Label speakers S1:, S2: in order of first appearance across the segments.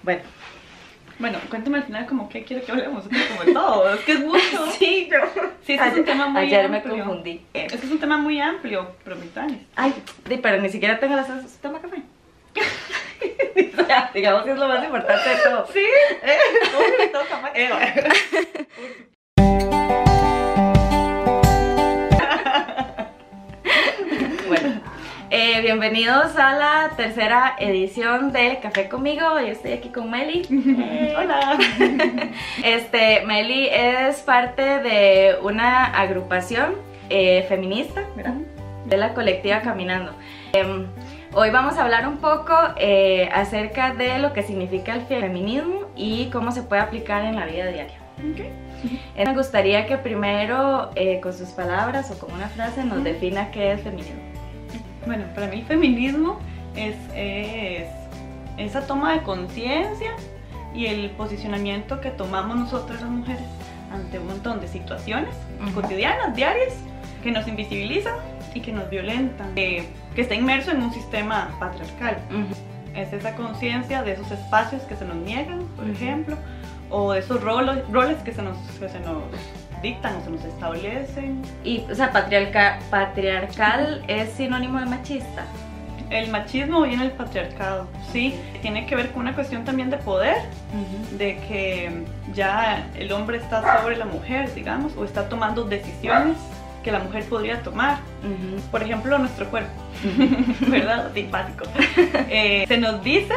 S1: Bueno,
S2: Bueno, cuéntame al final como qué quiere que hablemos, como de todo, es que es mucho.
S1: sí, yo.
S2: Sí, este es un tema muy
S1: Ayer
S2: amplio.
S1: me confundí.
S2: Este es un tema muy amplio, permítanme.
S1: Ay, pero ni siquiera tengo las cosas. ¿Toma café? O sea, digamos que es lo más importante de todo.
S2: Sí, me toca,
S1: Bueno, bienvenidos a la tercera edición de Café Conmigo. Hoy estoy aquí con Meli.
S2: Hola.
S1: Meli es parte de una agrupación feminista, ¿verdad? De la colectiva Caminando. Hoy vamos a hablar un poco acerca de lo que significa el feminismo y cómo se puede aplicar en la vida diaria.
S2: Okay.
S1: Me gustaría que primero, con sus palabras o con una frase, nos defina qué es feminismo.
S2: Bueno, para mí el feminismo es esa toma de conciencia y el posicionamiento que tomamos nosotras las mujeres ante un montón de situaciones cotidianas, diarias, que nos invisibilizan y que nos violentan, que está inmerso en un sistema patriarcal. Es esa conciencia de esos espacios que se nos niegan, por ejemplo, o de esos roles que se nos dictan o se nos establecen.
S1: Y, o sea, patriarcal es sinónimo de machista.
S2: El machismo viene del patriarcado, sí, tiene que ver con una cuestión también de poder, de que ya el hombre está sobre la mujer, digamos, o está tomando decisiones que la mujer podría tomar. Por ejemplo, nuestro cuerpo, ¿verdad? Sí, básico. Se nos dice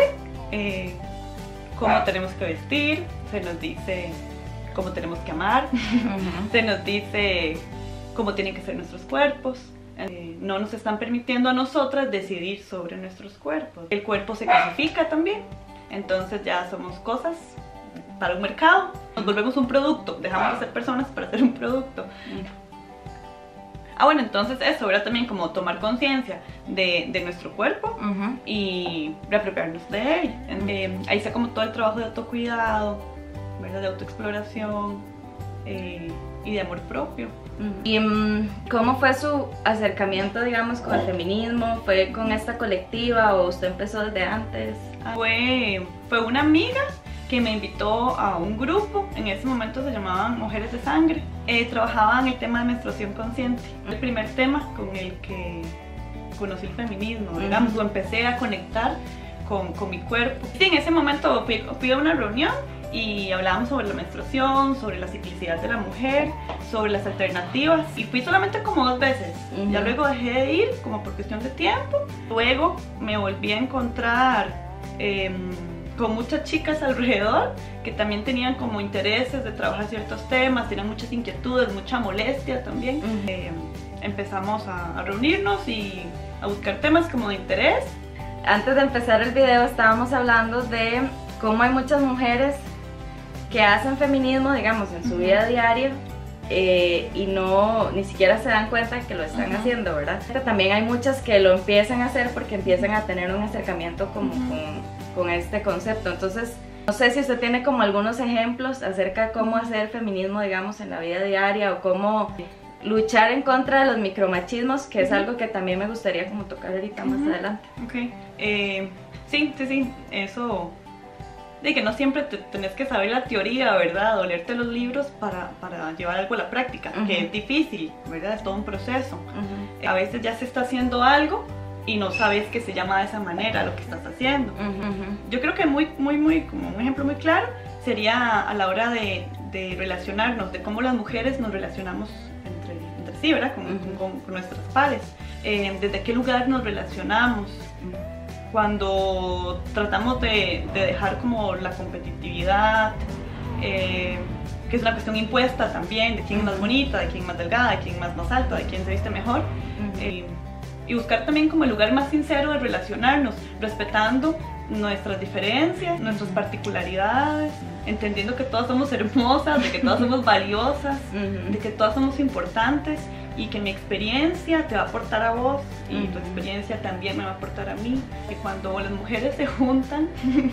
S2: cómo tenemos que vestir, se nos dice cómo tenemos que amar, se nos dice cómo tienen que ser nuestros cuerpos. No nos están permitiendo a nosotras decidir sobre nuestros cuerpos. El cuerpo se clasifica también, entonces ya somos cosas para un mercado, nos volvemos un producto, dejamos de ser personas para ser un producto. Bueno, entonces eso, ¿verdad? También como tomar conciencia de nuestro cuerpo y reapropiarnos de él. Ahí está como todo el trabajo de autocuidado, ¿verdad? De autoexploración y de amor propio.
S1: ¿Y cómo fue su acercamiento, digamos, con el feminismo? ¿Fue con esta colectiva o usted empezó desde antes?
S2: Fue una amiga que me invitó a un grupo, en ese momento se llamaban Mujeres de Sangre. Trabajaban el tema de menstruación consciente, el primer tema con el que conocí el feminismo, digamos, o empecé a conectar con mi cuerpo. Sí, en ese momento fui a una reunión y hablábamos sobre la menstruación, sobre la ciclicidad de la mujer, sobre las alternativas, y fui solamente como 2 veces. Ya luego dejé de ir como por cuestión de tiempo. Luego me volví a encontrar con muchas chicas alrededor que también tenían como intereses de trabajar ciertos temas, tenían muchas inquietudes, mucha molestia también. Empezamos a reunirnos y a buscar temas como de interés.
S1: Antes de empezar el video estábamos hablando de cómo hay muchas mujeres que hacen feminismo, digamos, en su vida diaria y ni siquiera se dan cuenta que lo están haciendo, ¿verdad? También hay muchas que lo empiezan a hacer porque empiezan a tener un acercamiento como con este concepto. Entonces, no sé si usted tiene como algunos ejemplos acerca de cómo hacer feminismo, digamos, en la vida diaria, o cómo luchar en contra de los micromachismos, que es algo que también me gustaría como tocar ahorita más adelante.
S2: Sí, eso de que no siempre tenés que saber la teoría, ¿verdad? O leerte los libros para llevar algo a la práctica, que es difícil, ¿verdad? Es todo un proceso. A veces ya se está haciendo algo y no sabes que se llama de esa manera lo que estás haciendo. Yo creo que como un ejemplo muy claro sería a la hora de relacionarnos, de cómo las mujeres nos relacionamos entre sí, ¿verdad? Con nuestras pares. Desde qué lugar nos relacionamos. Cuando tratamos de dejar como la competitividad, que es una cuestión impuesta también, de quién es más bonita, de quién es más delgada, de quién es más alta, de quién se viste mejor. Y buscar también como el lugar más sincero de relacionarnos, respetando nuestras diferencias, nuestras particularidades, entendiendo que todas somos hermosas, de que todas somos valiosas, de que todas somos importantes, y que mi experiencia te va a aportar a vos y tu experiencia también me va a aportar a mí. Y cuando las mujeres se juntan,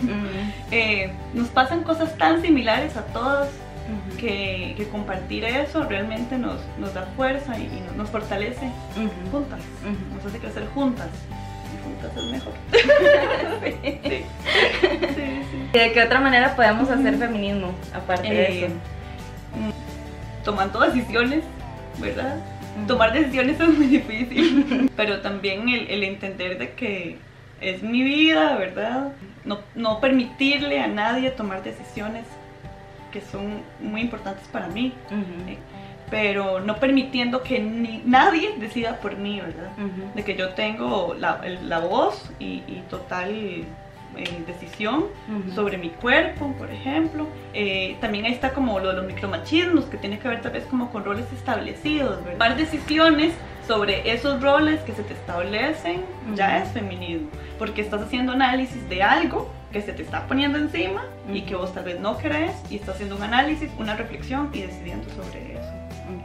S2: nos pasan cosas tan similares a todas, que compartir eso realmente nos da fuerza y nos fortalece juntas, nos hace crecer juntas. juntas es mejor. Sí. Sí. Sí.
S1: ¿Y de qué otra manera podemos hacer feminismo, aparte de eso?
S2: Tomando decisiones, ¿verdad? Tomar decisiones es muy difícil, pero también el entender de que es mi vida, ¿verdad? No permitirle a nadie tomar decisiones que son muy importantes para mí, pero no permitiendo que nadie decida por mí, ¿verdad? De que yo tengo la voz y total decisión sobre mi cuerpo, por ejemplo. También ahí está como lo de los micromachismos, que tiene que ver tal vez como con roles establecidos, ¿verdad? Tomar decisiones sobre esos roles que se te establecen ya es feminismo, porque estás haciendo análisis de algo que se te está poniendo encima y que vos tal vez no querés, y estás haciendo un análisis, una reflexión y decidiendo sobre eso.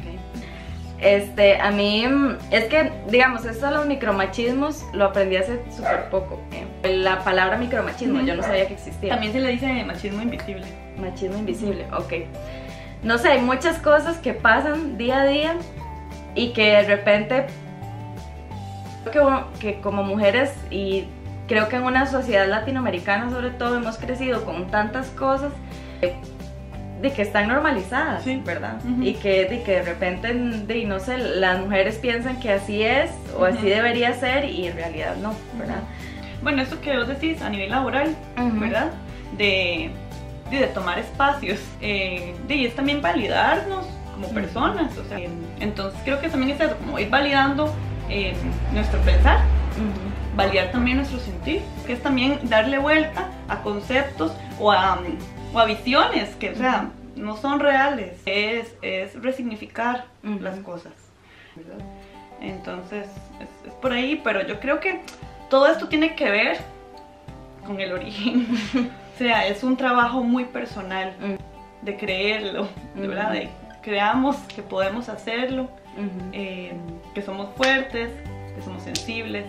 S1: A mí, es que, digamos, esto de los micromachismos lo aprendí hace súper poco. La palabra micromachismo, yo no sabía que existía.
S2: También se le dice machismo invisible.
S1: Machismo invisible, ok. No sé, hay muchas cosas que pasan día a día y que de repente, que como mujeres, y creo que en una sociedad latinoamericana sobre todo, hemos crecido con tantas cosas de que están normalizadas, sí, ¿verdad? Y que de repente, no sé, las mujeres piensan que así es o así debería ser, y en realidad no, ¿verdad?
S2: Bueno, eso que vos decís a nivel laboral, ¿verdad? De tomar espacios, y es también validarnos como personas, o sea, entonces creo que también es eso, como ir validando nuestro pensar, validar también nuestro sentir, que es también darle vuelta a conceptos o a visiones que, o sea, no son reales, es resignificar las cosas, ¿verdad? Entonces es por ahí, pero yo creo que todo esto tiene que ver con el origen. O sea, es un trabajo muy personal de creerlo, ¿verdad? De creamos que podemos hacerlo, que somos fuertes, que somos sensibles,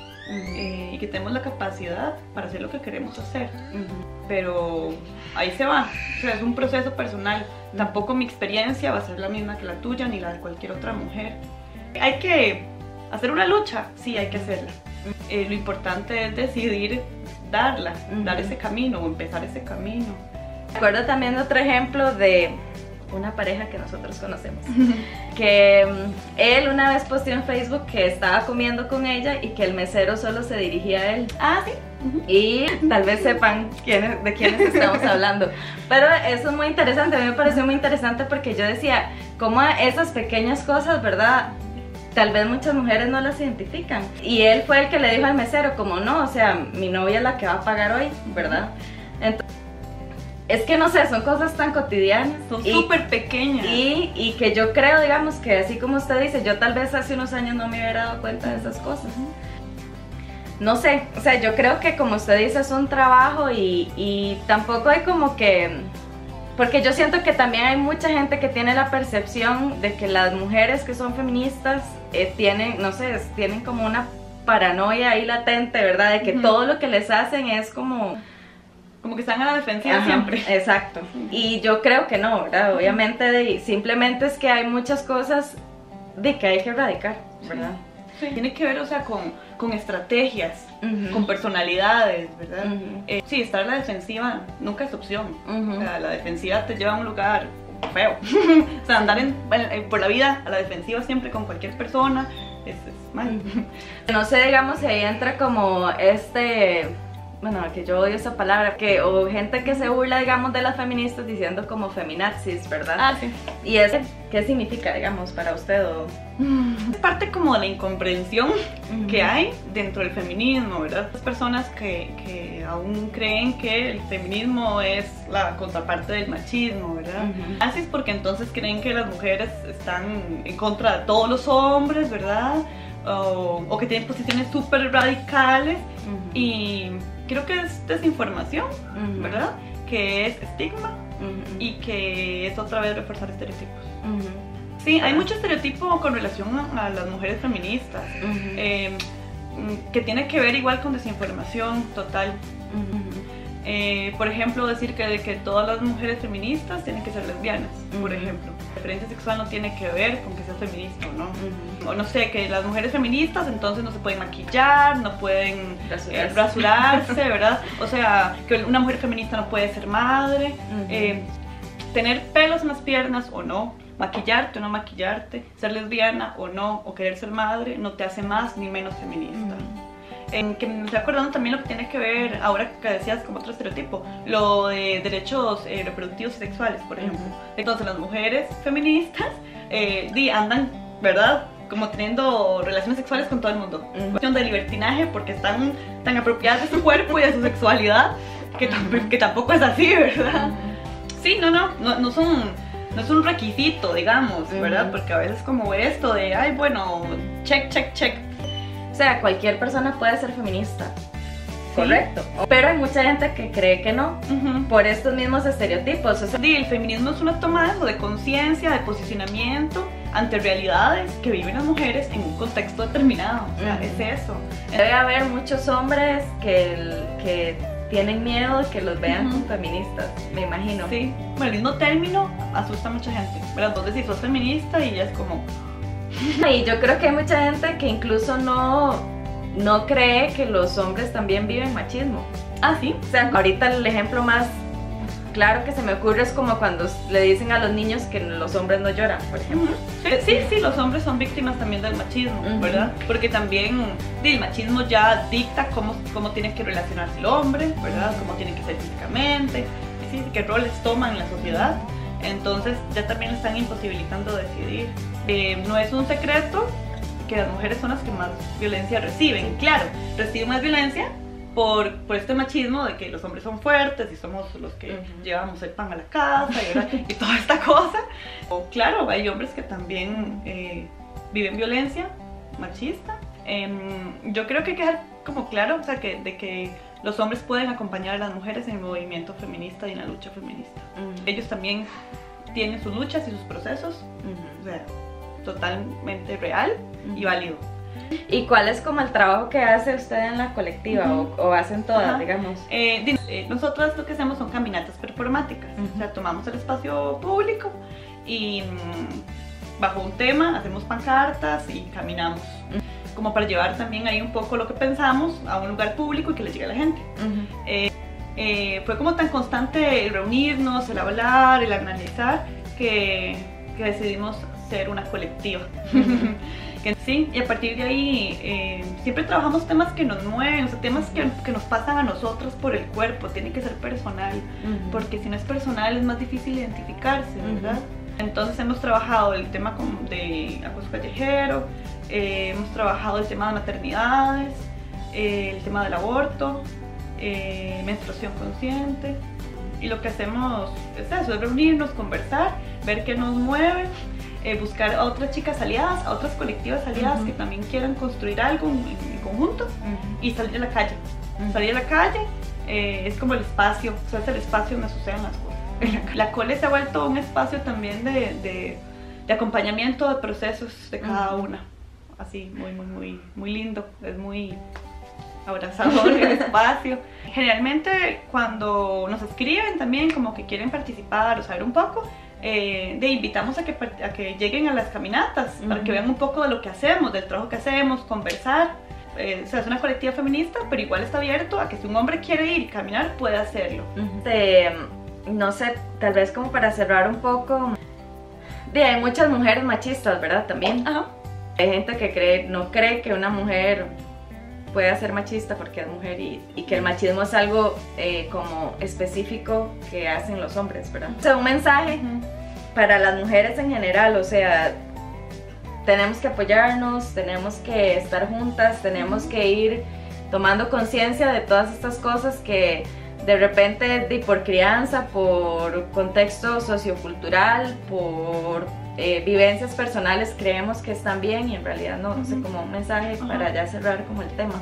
S2: y que tenemos la capacidad para hacer lo que queremos hacer. Pero ahí se va, o sea, es un proceso personal. Tampoco mi experiencia va a ser la misma que la tuya ni la de cualquier otra mujer. Hay que hacer una lucha, sí, hay que hacerla. Lo importante es decidir dar ese camino o empezar ese camino.
S1: Recuerdo también otro ejemplo de una pareja que nosotros conocemos, que él una vez posteó en Facebook que estaba comiendo con ella y que el mesero solo se dirigía a él.
S2: Ah, sí.
S1: Y tal vez sepan de quiénes estamos hablando. Pero eso es muy interesante, a mí me pareció muy interesante porque yo decía, cómo esas pequeñas cosas, ¿verdad? Tal vez muchas mujeres no las identifican. Y él fue el que le dijo al mesero, como no, o sea, mi novia es la que va a pagar hoy, ¿verdad? Entonces, es que no sé, son cosas tan cotidianas.
S2: Son súper pequeñas.
S1: Y que yo creo, digamos, que así como usted dice, yo tal vez hace unos años no me hubiera dado cuenta de esas cosas. No sé, o sea, yo creo que como usted dice es un trabajo y tampoco hay como que... Porque yo siento que también hay mucha gente que tiene la percepción de que las mujeres que son feministas tienen, no sé, tienen como una paranoia ahí latente, ¿verdad? De que todo lo que les hacen es como
S2: que están a la defensiva siempre.
S1: Exacto. Y yo creo que no, ¿verdad? Obviamente simplemente es que hay muchas cosas de que hay que erradicar, ¿verdad?
S2: Sí. Tiene que ver, o sea, con estrategias, con personalidades, ¿verdad? Sí, estar a la defensiva nunca es opción. O sea, la defensiva te lleva a un lugar feo. O sea, andar por la vida a la defensiva siempre con cualquier persona es mal.
S1: No sé, digamos, si ahí entra como bueno, que yo odio esa palabra, o gente que se burla, digamos, de las feministas diciendo como feminazis, ¿verdad?
S2: Ah, sí.
S1: ¿Y eso qué significa, digamos, para usted?
S2: Es parte como de la incomprensión que hay dentro del feminismo, ¿verdad? Las personas que aún creen que el feminismo es la contraparte del machismo, ¿verdad? Así es porque entonces creen que las mujeres están en contra de todos los hombres, ¿verdad? O que tienen posiciones súper radicales, y creo que es desinformación, ¿verdad? Que es estigma y que es otra vez reforzar estereotipos. Sí, hay mucho estereotipo con relación a las mujeres feministas, que tiene que ver igual con desinformación total. Por ejemplo, decir que todas las mujeres feministas tienen que ser lesbianas, por ejemplo. La preferencia sexual no tiene que ver con que seas feminista o no. O no sé, que las mujeres feministas entonces no se pueden maquillar, no pueden rasurarse, ¿verdad? O sea, que una mujer feminista no puede ser madre, tener pelos en las piernas o no, maquillarte o no maquillarte, ser lesbiana o no, o querer ser madre, no te hace más ni menos feminista. Que me estoy acordando también lo que tiene que ver, ahora que decías como otro estereotipo, lo de derechos reproductivos y sexuales, por ejemplo. Entonces las mujeres feministas andan, ¿verdad?, como teniendo relaciones sexuales con todo el mundo. Cuestión de libertinaje porque están tan apropiadas de su cuerpo y de su sexualidad que tampoco es así, ¿verdad? Sí, no es un requisito, digamos, ¿verdad? Porque a veces como esto de, ay, bueno, check.
S1: O sea, cualquier persona puede ser feminista, correcto. Pero hay mucha gente que cree que no, por estos mismos estereotipos. O sea,
S2: el feminismo es una toma de conciencia, de posicionamiento ante realidades que viven las mujeres en un contexto determinado. O sea, es eso.
S1: Debe haber muchos hombres que tienen miedo de que los vean como feministas, me imagino.
S2: Sí, bueno, el mismo término asusta a mucha gente. ¿Verdad? Vos decís, sos feminista y ya es como...
S1: Y yo creo que hay mucha gente que incluso no cree que los hombres también viven machismo.
S2: Ah, sí.
S1: O sea, ahorita el ejemplo más claro que se me ocurre es como cuando le dicen a los niños que los hombres no lloran, por ejemplo.
S2: Sí, los hombres son víctimas también del machismo, ¿verdad? Porque también el machismo ya dicta cómo tiene que relacionarse el hombre, ¿verdad? Cómo tiene que ser físicamente, qué roles toman en la sociedad. Entonces ya también lo están imposibilitando decidir. No es un secreto que las mujeres son las que más violencia reciben. Claro, reciben más violencia por este machismo de que los hombres son fuertes y somos los que llevamos el pan a la casa y toda esta cosa. O claro, hay hombres que también viven violencia machista. Yo creo que hay que dejar como claro, o sea, de que los hombres pueden acompañar a las mujeres en el movimiento feminista y en la lucha feminista. Ellos también tienen sus luchas y sus procesos, o sea, totalmente real y válido.
S1: ¿Y cuál es como el trabajo que hace usted en la colectiva o hacen todas, digamos?
S2: Nosotros lo que hacemos son caminatas performáticas, o sea, tomamos el espacio público y bajo un tema hacemos pancartas y caminamos. Como para llevar también ahí un poco lo que pensamos a un lugar público y que le llegue a la gente. Fue como tan constante el reunirnos, el hablar, el analizar, que decidimos ser una colectiva. Sí, y a partir de ahí siempre trabajamos temas que nos mueven, o sea, temas que nos pasan a nosotros por el cuerpo, tiene que ser personal, porque si no es personal es más difícil identificarse, ¿verdad? Entonces hemos trabajado el tema de acoso callejero, hemos trabajado el tema de maternidades, el tema del aborto, menstruación consciente, y lo que hacemos es eso, es reunirnos, conversar, ver qué nos mueve, buscar a otras chicas aliadas, a otras colectivas aliadas que también quieran construir algo en conjunto y salir a la calle. Salir a la calle es como el espacio, o sea, es el espacio donde suceden las cosas. La cole se ha vuelto un espacio también de acompañamiento de procesos de cada una. Así, muy lindo, es muy abrazador el espacio. Generalmente cuando nos escriben también como que quieren participar o saber un poco, invitamos a que lleguen a las caminatas para que vean un poco de lo que hacemos, del trabajo que hacemos, conversar. O sea, es una colectiva feminista, pero igual está abierto a que si un hombre quiere ir y caminar, puede hacerlo.
S1: No sé, tal vez como para cerrar un poco, hay muchas mujeres machistas, ¿verdad? También. Hay gente que no cree que una mujer pueda ser machista porque es mujer y que el machismo es algo como específico que hacen los hombres, ¿verdad? O sea, un mensaje para las mujeres en general, o sea, tenemos que apoyarnos, tenemos que estar juntas, tenemos que ir tomando conciencia de todas estas cosas que de repente por crianza, por contexto sociocultural, por vivencias personales creemos que están bien y en realidad no, no sé, como un mensaje para ya cerrar como el tema.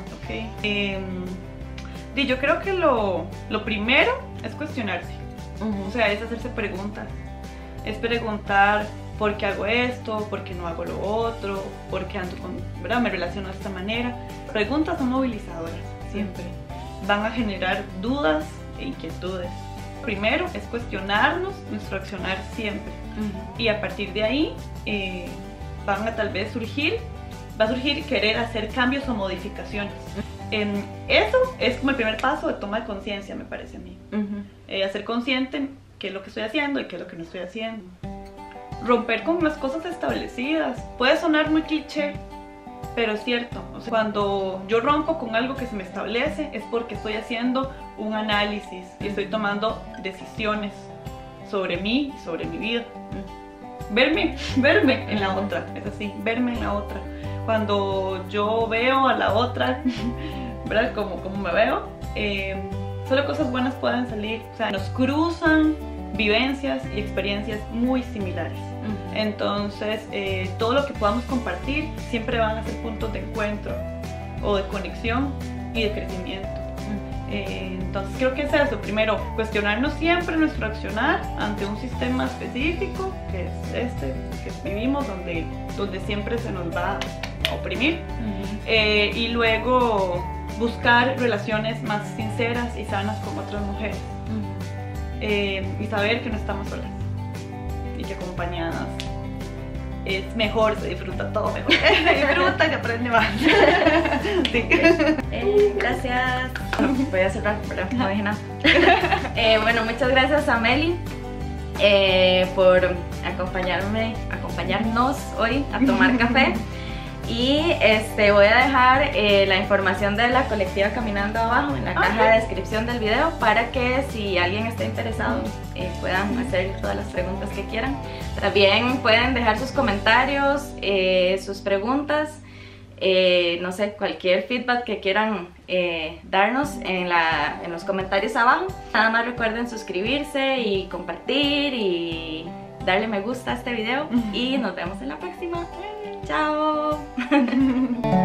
S2: Yo creo que lo primero es cuestionarse, o sea, es hacerse preguntas, es preguntar por qué hago esto, por qué no hago lo otro, por qué ando ¿verdad? Me relaciono de esta manera. Preguntas son movilizadoras, siempre. Van a generar dudas, e inquietudes. Primero es cuestionarnos nuestro accionar siempre, y a partir de ahí van a tal vez va a surgir querer hacer cambios o modificaciones. Eso es como el primer paso de toma de conciencia, me parece a mí. Hacer consciente qué es lo que estoy haciendo y qué es lo que no estoy haciendo. Romper con las cosas establecidas. Puede sonar muy cliché, pero es cierto. O sea, cuando yo rompo con algo que se me establece es porque estoy haciendo un análisis y estoy tomando decisiones sobre mí y sobre mi vida. Verme en la otra, es así, verme en la otra. Cuando yo veo a la otra, ¿verdad? Como me veo, solo cosas buenas pueden salir. O sea, nos cruzan vivencias y experiencias muy similares. Entonces, todo lo que podamos compartir siempre van a ser puntos de encuentro o de conexión y de crecimiento. Entonces, creo que es eso. Primero, cuestionarnos siempre nuestro accionar ante un sistema específico, que es este que vivimos, donde siempre se nos va a oprimir. Y luego, buscar relaciones más sinceras y sanas con otras mujeres. Y saber que no estamos solas y que acompañadas es mejor, se disfruta todo mejor. Se disfruta y aprende más. Sí.
S1: Gracias. Voy a cerrar, pero no dije nada. Bueno, muchas gracias a Meli por acompañarnos hoy a tomar café. Y voy a dejar la información de la colectiva Caminando Abajo en la caja de descripción del video, para que si alguien está interesado puedan hacer todas las preguntas que quieran. También pueden dejar sus comentarios, sus preguntas, no sé, cualquier feedback que quieran darnos en los comentarios abajo. Nada más recuerden suscribirse y compartir y darle me gusta a este video, y nos vemos en la próxima. ¡Chao!